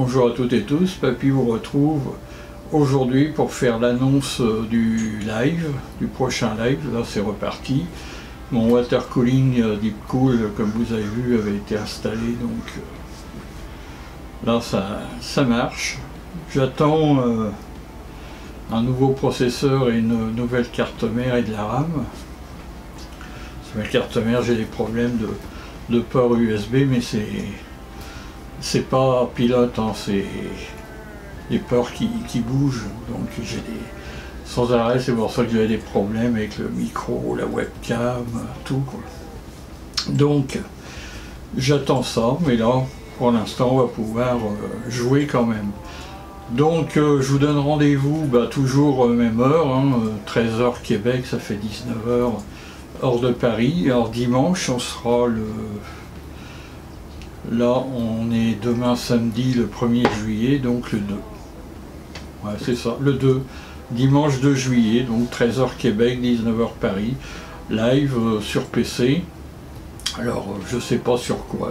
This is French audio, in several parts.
Bonjour à toutes et tous, Papy vous retrouve aujourd'hui pour faire l'annonce du live, du prochain live. Là c'est reparti. Mon water cooling Deepcool, comme vous avez vu, avait été installé, donc là ça marche. J'attends un nouveau processeur et une nouvelle carte mère et de la RAM. Sur ma carte mère, j'ai des problèmes de port USB, mais c'est pas pilote, hein, c'est des ports qui bougent, donc j'ai sans arrêt, c'est pour ça que j'avais des problèmes avec le micro, la webcam, tout quoi. Donc j'attends ça, mais là pour l'instant on va pouvoir jouer quand même. Donc je vous donne rendez-vous toujours même heure, hein, 13h Québec, ça fait 19h hors de Paris. Alors dimanche on sera là on est demain samedi le 1er juillet, donc le 2. Ouais, c'est ça, le 2, dimanche 2 juillet, donc 13h Québec, 19h Paris, live sur PC. Alors je sais pas sur quoi.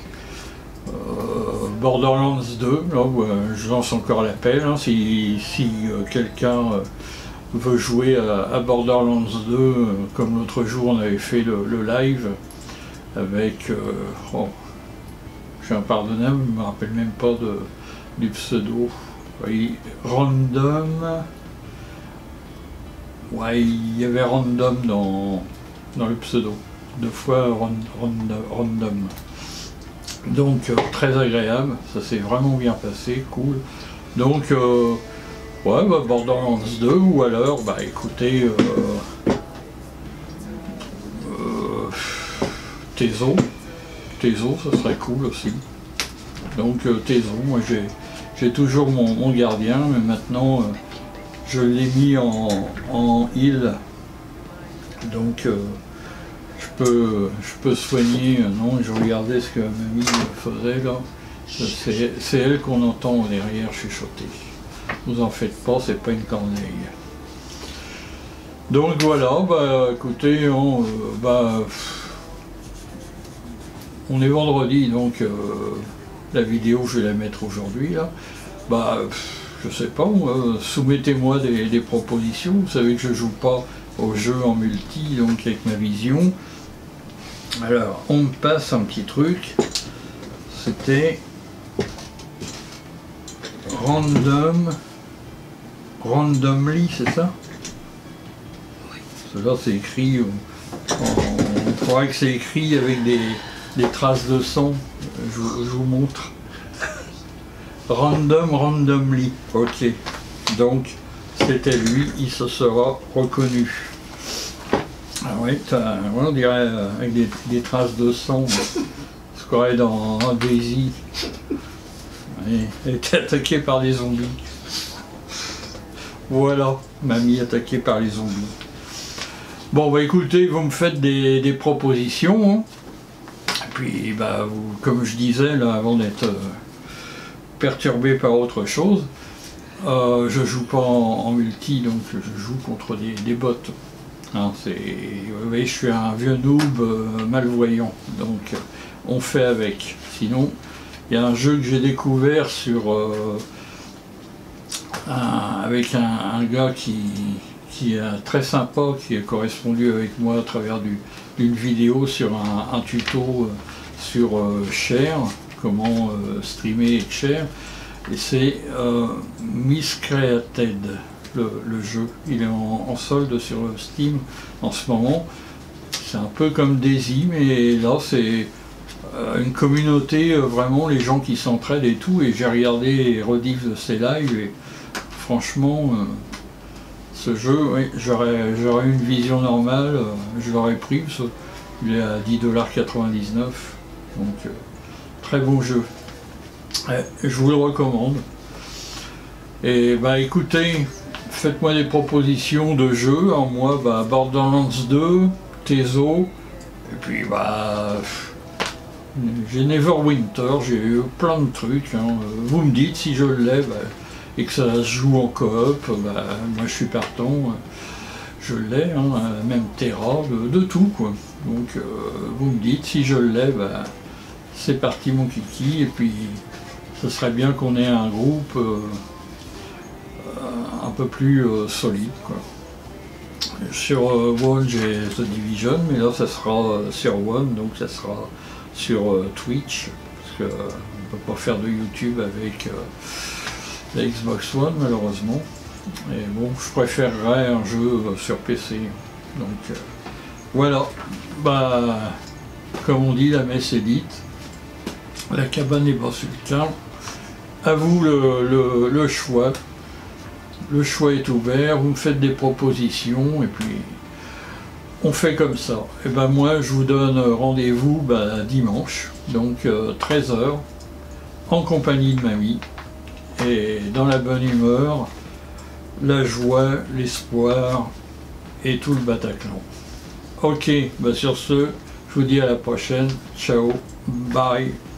Borderlands 2, là, je lance encore l'appel, hein, si quelqu'un veut jouer à Borderlands 2, comme l'autre jour on avait fait le live avec, je suis impardonnable, je ne me rappelle même pas du pseudo, oui, Random, ouais, il y avait Random dans le pseudo, 2 fois Random. Donc très agréable, ça s'est vraiment bien passé, cool. Donc ouais, Borderlands 2, ou alors écoutez Tezo, ça serait cool aussi. Donc Tezo, moi j'ai toujours mon gardien, mais maintenant je l'ai mis en heal, donc je peux soigner. Non, je regardais ce que mamie faisait là, c'est elle qu'on entend derrière chuchoter. Vous en faites pas, c'est pas une corneille. Donc voilà, écoutez, on est vendredi, donc la vidéo je vais la mettre aujourd'hui là. Je sais pas, soumettez-moi des propositions. Vous savez que je joue pas au jeu en multi, donc avec ma vision. Alors, on me passe un petit truc, c'était randomly, c'est ça? Oui. Cela c'est écrit, on croirait que c'est écrit avec des traces de sang, je vous montre. Randomly, ok. Donc, c'était lui, il se sera reconnu. Ah oui, on dirait avec des traces de sang, ce qu'on aurait dans Daisy. Elle était attaquée par des zombies. Voilà, mamie attaquée par les zombies. Bon, écoutez, vous me faites des propositions. Hein. Et puis, comme je disais, là, avant d'être perturbé par autre chose, je joue pas en multi, donc je joue contre des bots. Hein, vous voyez, je suis un vieux noob malvoyant, donc on fait avec. Sinon, il y a un jeu que j'ai découvert avec un gars qui est très sympa, qui a correspondu avec moi à travers d'une vidéo sur un tuto sur Share, comment streamer avec Share, et c'est Miscreated. Le jeu, il est en solde sur Steam en ce moment. C'est un peu comme Daisy, mais là c'est une communauté, vraiment les gens qui s'entraident et tout, et j'ai regardé les rediffs de ces lives et franchement ce jeu, oui, j'aurais une vision normale, je l'aurais pris, parce qu'il est à 10,99 $, donc très bon jeu, je vous le recommande. Et écoutez, faites-moi des propositions de jeux. En moi, Borderlands 2, Tezo, et puis j'ai Neverwinter, j'ai eu plein de trucs. Hein. Vous me dites si je l'ai et que ça se joue en coop, moi je suis partant, je l'ai, hein, même Terra, de tout quoi. Donc vous me dites si je l'ai, c'est parti mon kiki, et puis ce serait bien qu'on ait un groupe un peu plus solide, quoi. Sur One, j'ai The Division, mais là, ça sera sur One, donc ça sera sur Twitch, parce qu'on ne peut pas faire de YouTube avec la Xbox One, malheureusement. Et bon, je préférerais un jeu sur PC. Donc voilà, bah, comme on dit, la messe est dite, la cabane n'est pas sur le terrain. À vous le choix. Le choix est ouvert, vous me faites des propositions et puis on fait comme ça. Et ben moi je vous donne rendez-vous dimanche, donc 13 h, en compagnie de mamie, et dans la bonne humeur, la joie, l'espoir et tout le Bataclan. Ok, sur ce, je vous dis à la prochaine, ciao, bye.